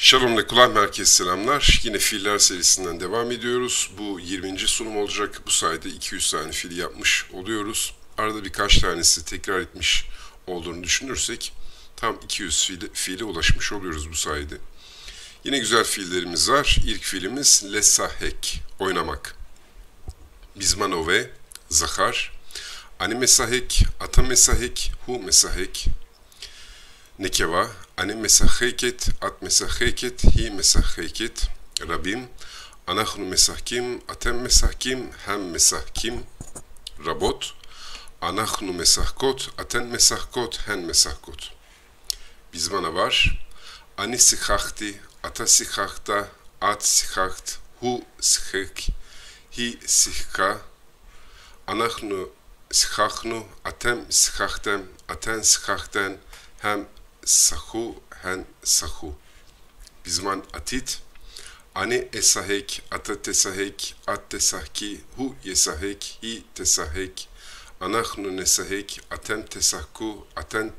Shalom Lekulam, herkese selamlar. Yine fiiller serisinden devam ediyoruz. Bu 20. sunum olacak. Bu sayede 200 tane fiil yapmış oluyoruz. Arada birkaç tanesi tekrar etmiş olduğunu düşünürsek tam 200 fiile ulaşmış oluyoruz bu sayede. Yine güzel fiillerimiz var. İlk fiilimiz lesahek, oynamak. Bizmanove, zahar. Ani mesahek, ata mesahek, hu mesahek. Nekeva, ani mesaheket, at mesaheket, hi mesaheket. Rabim, anahnu mesahkim, atem mesahkim, hem mesahkim. Rabot, anahnu mesahkot, aten mesahkot, hen mesahkot. Bizmana var. Ani sihakti, ata sihakta, at sihakt, hu sihek, hi sihka. Anahnu sihaknu, atem sihaktem, aten sihakten, hem sahu, hen sahu. Bizman atit. Ani esahek, ata tesahek, at tesahki, hu yesahek, hi tesahek. Anahnu nesahek, atem tesahku, aten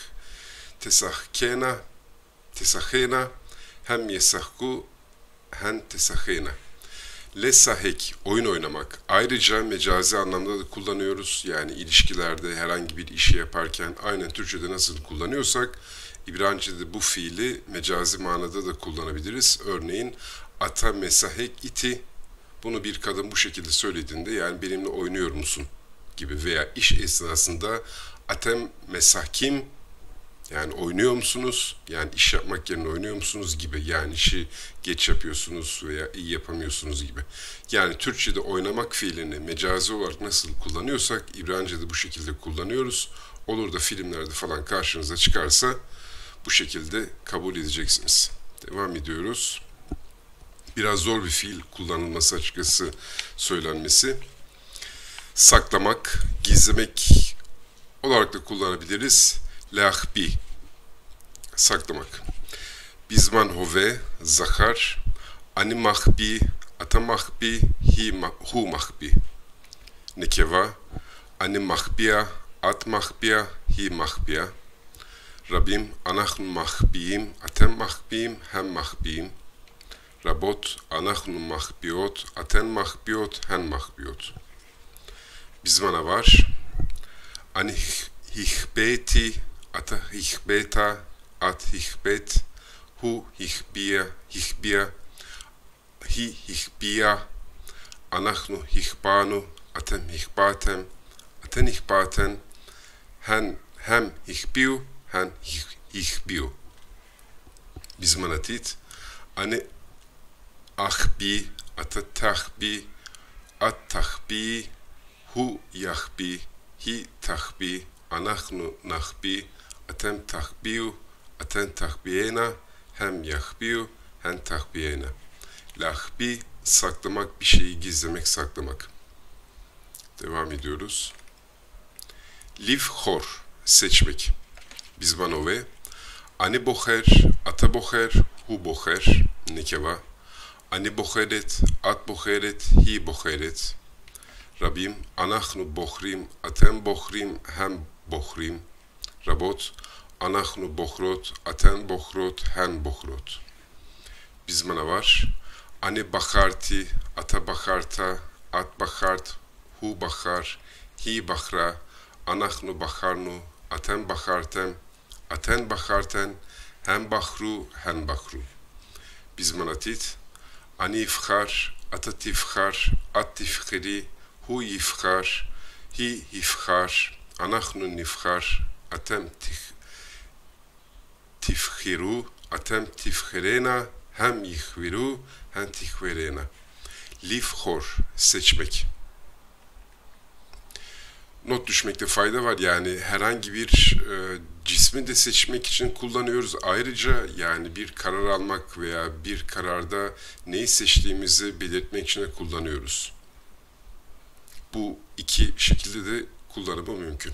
tesahkena, tesahena, hem yesahku, hen tesahena. Lesahek, oyun oynamak. Ayrıca mecazi anlamda da kullanıyoruz. Yani ilişkilerde herhangi bir işi yaparken aynen Türkçe'de nasıl kullanıyorsak İbranice'de bu fiili mecazi manada da kullanabiliriz. Örneğin ata mesahek iti. Bunu bir kadın bu şekilde söylediğinde yani benimle oynuyor musun gibi veya iş esnasında atem mesahkim yani oynuyor musunuz? Yani iş yapmak yerine oynuyor musunuz gibi. Yani işi geç yapıyorsunuz veya iyi yapamıyorsunuz gibi. Yani Türkçe'de oynamak fiilini mecazi olarak nasıl kullanıyorsak İbranice'de bu şekilde kullanıyoruz. Olur da filmlerde falan karşınıza çıkarsa bu şekilde kabul edeceksiniz. Devam ediyoruz. Biraz zor bir fiil kullanılması açıkçası söylenmesi. Saklamak, gizlemek olarak da kullanabiliriz. Lahbi, saklamak. Bizman hove, zahar. Ani mahbi, ata mahbi, hu mahbi. Nekeva, ani mahbiya, at mahbiya, hi mahbiya. Rabim, anahnu mahbiyim, atem mahbiyim, hem mahbiyim. Rabot, anahnu mahbiyot, aten mahbiyot, hen mahbiyot. Bizmana var. Ani hihbeti, ata hihbeta, at hihbet, hu hihbiya, hi hihbiya, anahnu hihbanu, atem hihbatem, aten hihbaten, hem hihbiu, hen hihbiu. Bizmanatit, ani ahbi, ata tahbi, at tahbi, hu yahbi, hi tahbi, anahnu nahbi, atem tahbiu, aten tahbiyena, hem yahbiu, hen tahbiyena. Lahbi, saklamak, bir şeyi gizlemek, saklamak. Devam ediyoruz. Livhor, seçmek. Bizmanove, ani boher, ata boher, hu boher, nekeva. Ani boheret, at boheret, hi boheret. Rabim, anahnu bohrim, aten bohrim, hem bohrim. Rabot, anahnu bohrot, aten bohrot, hen bohrot. Bizmana var. Ani bakarti, ata bakarta, at bakart, hu bakar, hi bakra, anahnu bakarnu, aten bakartem, aten bakarten, hem bahru, hen bahru. Bizmanatit. Ani ifkhar, ata tifkhar, at tifkhiri, hu yifkhar, hi yifkhar, anahnu nifkhar, atem tifkhiru, atem tifkhirena, hem yihviru, hen tihverena. Livhor, seçmek. Not düşmekte fayda var. Yani herhangi bir cismi de seçmek için kullanıyoruz. Ayrıca yani bir karar almak veya bir kararda neyi seçtiğimizi belirtmek için de kullanıyoruz. Bu iki şekilde de kullanımı mümkün.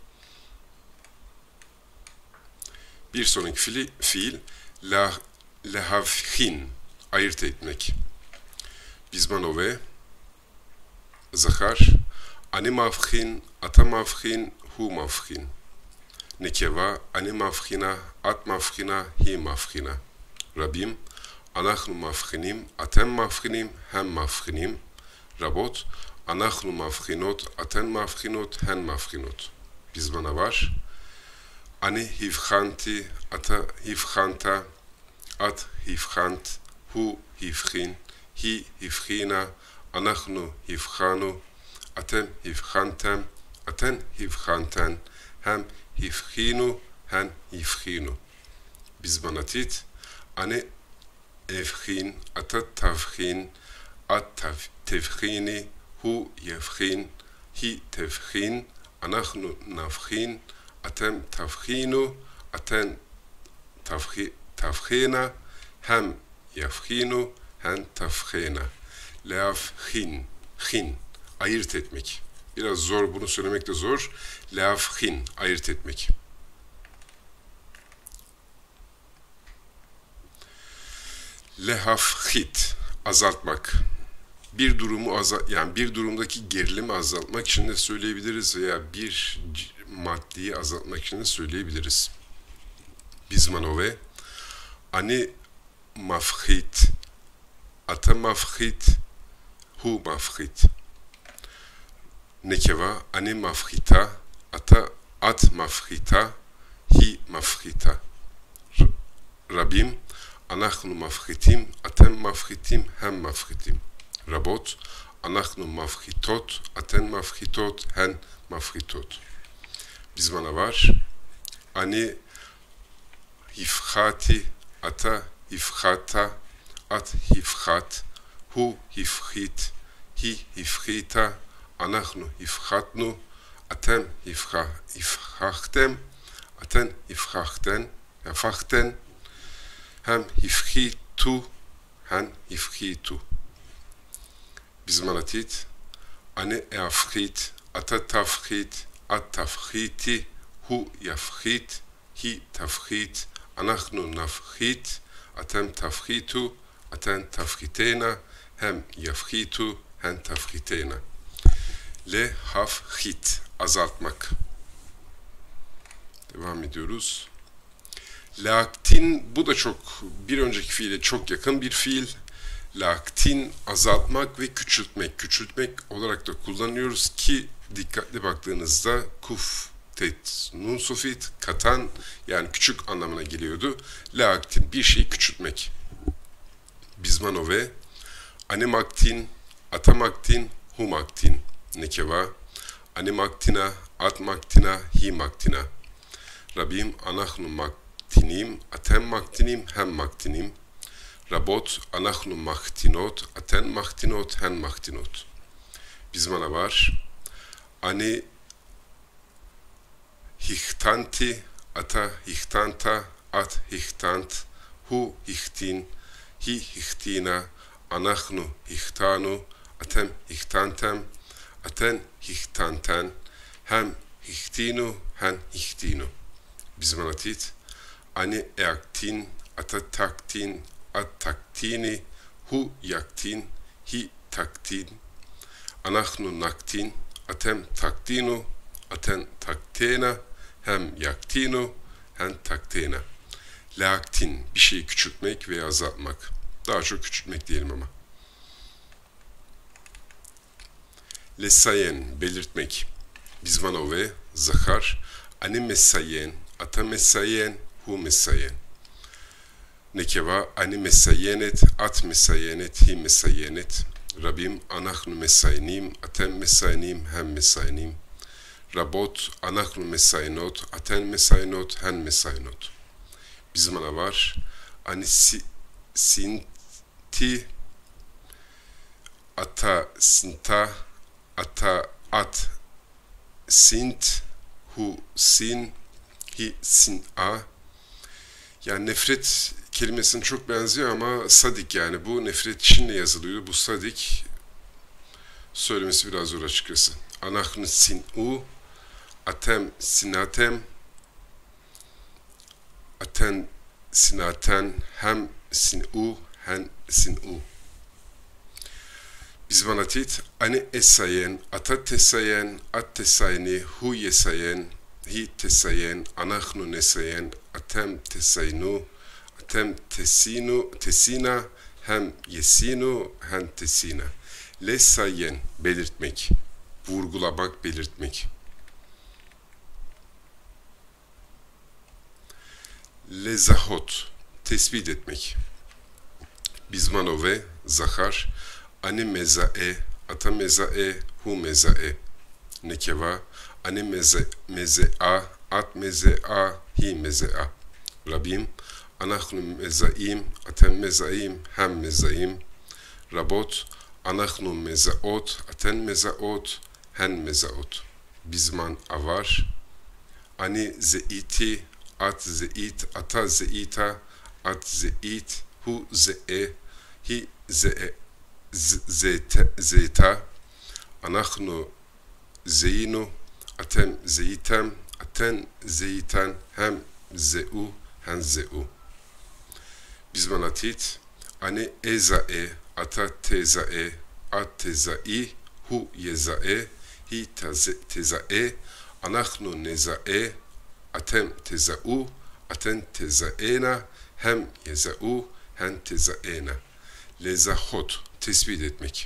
Bir sonraki fiil lehavhin, ayırt etmek. Bizmanove, zahar. Ani mavhin, ata mavhin, hu mavhin. Nekeva, ani mavhina, at mavhina, hi mavhina. Rabim, anachnu mafchinim, atem mafchinim, hem mafchinim. Rabot, anachnu mafchinot, aten mafchinot, hen mafchinot. Biz bana var. Ani hivchanti, ata hivchanta, at hivchant, hu hivchin, hi hivchina, anachnu hivchanu, atem hivchantem, aten hivchanten, hem hivchinu, hen hivchinu. Biz bana tit. Ani evchin, ata tavchin, at tevchini, hu yevchin, hi tevchin, anachnu navchin, atem tavchinu, aten tavchina, hem yavchinu, hen tavchina. Leavchin, chin, ayırt etmek. Biraz zor, bunu söylemek de zor. Leavchin, ayırt etmek. Lehafhit, azaltmak. Bir durumu yani bir durumdaki gerilimi azaltmak için de söyleyebiliriz veya bir maddeyi azaltmak için de söyleyebiliriz. Bizmanove, ani mafhit, ata mafhit, hu mafhit. Nekeva, ani mafhita, at mafhita, hi mafhita. Rabim, anachnu mafhitim, atem mafhitim, hem mafhitim. Rabot, anachnu mafhitot, aten mafhitot, hen mafhitot. Biz bana var. Ani hifhati, ata hifhata, at hifhat, hu hifhit, hi hifhita, anachnu hifhatnu, atem hifhachtem, aten hifhachten, yafachten, hem hifhitu, hen hifhitu. Bizim anatit, ani eafhit, ata tafhit, at tafhiti, hu yafhit, hi tafhit, anachnu nafhit, atem tafhitu, aten tafhitena, hem yafhitu, hen tafhitena. Le hafhit, azaltmak. Devam ediyoruz. Laktin, bu da bir önceki fiile çok yakın bir fiil. Laktin, azaltmak ve küçültmek. Küçültmek olarak da kullanıyoruz ki dikkatli baktığınızda kuf, tet, nun sofit, katan, yani küçük anlamına geliyordu. Laktin, bir şeyi küçültmek. Bizmanove, animaktin, atamaktin, humaktin. Nekeva, animaktina, atmaktina, himaktina. Rabim, anachnu maktinim, atem maktinim, hem maktinim. Rabot, anachnu maktinot, aten maktinot, hen maktinot. Bizim ana var. Ani hihtanti, ata hihtanta, at hihtant, hu hihtin, hi hihtina, anachnu hihtanu, atem hihtantem, aten hihtanten, hem hihtinu, hen hihtinu. Bizim anatit. Ani eaktin, ata taktin, at taktini, hu yaktin, hi taktin, anachnu naktin, atem taktinu, aten taktena, hem yaktinu, hen taktena. Laktin, bir şeyi küçültmek veya azaltmak. Daha çok küçültmek diyelim ama. Lesayen, belirtmek. Bizmanove, zahar, ani mesayen, ata mesayen, hu mesayen. Nekeva, ani mesayenet, at mesayenet, hi mesayenet. Rabim, anachnu mesaynim, atem mesaynim, hem mesaynim. Rabot, anachnu mesaynot, aten mesaynot, hen mesaynot. Bizim ana var. Ani sinti, ata sinta, ata at sint, hu sin, hi sin a. Yani nefret kelimesine çok benziyor ama sadik, yani bu nefret Çin'le yazılıyor. Bu sadik, söylemesi biraz zor açıkçası. Anachnu sin u, atem sinatem, aten sinaten, hem sin u, hen sin u. Bizmanatit, ani esayen, ata tesayen, at tesayni, hu yesayen, hi tesayen, anachnu nesayen, atem tesaynu, atem tesina, hem yesinu, hem tesina. Lesayen, belirtmek, vurgulamak, belirtmek. Lezahot, tespit etmek. Bizmanove, zahar, ani mezae, ata mezae, hu mezae. Nekeva, ani mezea, at mezea, hi mezea. Rabim, anachnu mezaim, atem mezaim, hem mezaim. Rabot, anachnu mezaot, aten mezaot, hen mezaot. Bizman avar, ani zeiti, at zeit, ata zeita, at zeit, hu ze'e, hi ze'e, zeta, anachnu zeyinu, atem zeyitem, aten zeyiten, hem ze'u, hen ze'u. Bizmanatit, ani ezae, ata tezae, at tezai, hu yezae, hi tezae, anachnu nezae, atem teza'u, aten tezaena, hem yeza'u, hen tezaena. Lezahot, tespit etmek.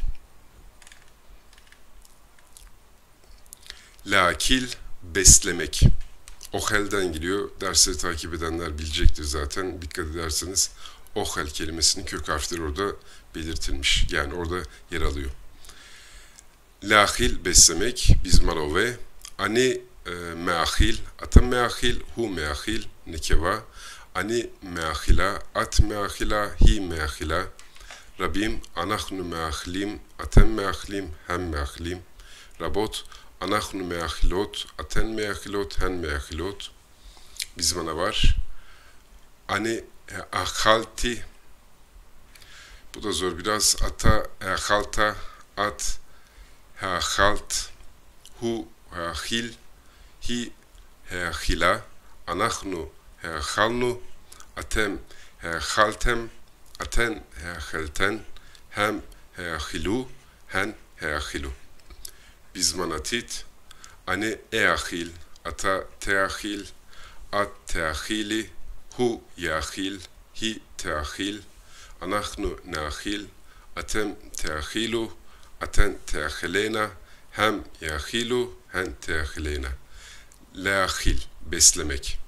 Lakil, beslemek. Ohel'den geliyor. Dersleri takip edenler bilecektir zaten. Dikkat ederseniz ohel kelimesinin kök harfleri orada belirtilmiş. Yani orada yer alıyor. Lahil, beslemek. Bizmanove. Ani meahil, ata meahil, hu meahil, nekeva, ani meahila, at meahila, hi meahila, Rabim, anachnu meahlim, aten meahlim, hem meahlim, Rabot, anachnu meahilot, aten meahilot, hen meahilot. Bizmana var. Ani ahalti, bu da zor biraz, ata ahalta, at ahalt, hu ahil, hi heachila, anachnu heachalnu, atem heachaltem, aten heachelten, hem heachilu, hen heachilu. Bizmanatit, ani eachil, ata teachil, at teachili, hu yeachil, hi teachil, anachnu neachil, atem teachilu, aten teachilena, hem yeachilu, hen teachilena. Leachil, beslemek.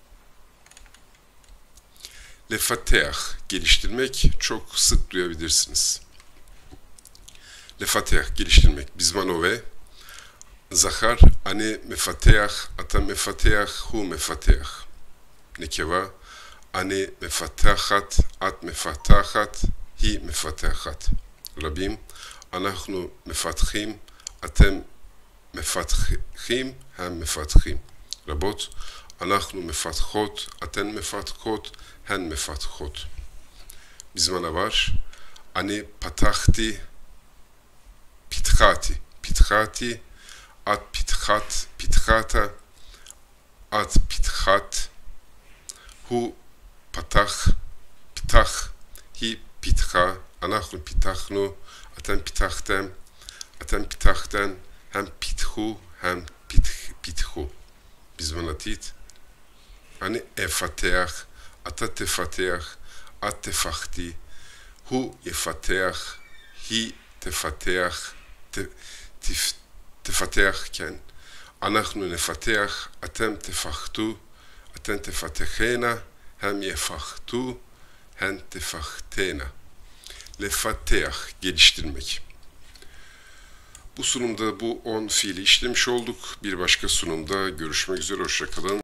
Lefateah, geliştirmek, çok sık duyabilirsiniz. Lefateah, geliştirmek. Bizmanove, zahar, ani mefateah, ata mefateah, hu mefateah. Nekeva, ani mefatahat, at mefatahat, hi mefatahat. Rabim, anachnu mefatchim, atem mefatchim, hem mefatchim. Rabot, anachnu mefatchot, aten mefatchot, hen mefatchot. Bizmana var. Ani patahti, pitchati, pitchati, at pitchat, pitchata, at pitchat, hu patach, pitach, hi pitcha, anachnu pitachnu, aten pitachtem, aten pitachten, hem pitchu, hem pitchu. Bizmanatit, ani efateach, ata tefateach, at tefachti, hu yefateach, hi tefateach, tefateachken, anachnu nefateach, atem tefachtu, aten tefatechena, hem yefachtu, hen tefachtena. Lefateach, geliştirmek. Bu sunumda bu 10 fiili işlemiş olduk. Bir başka sunumda görüşmek üzere. Hoşça kalın.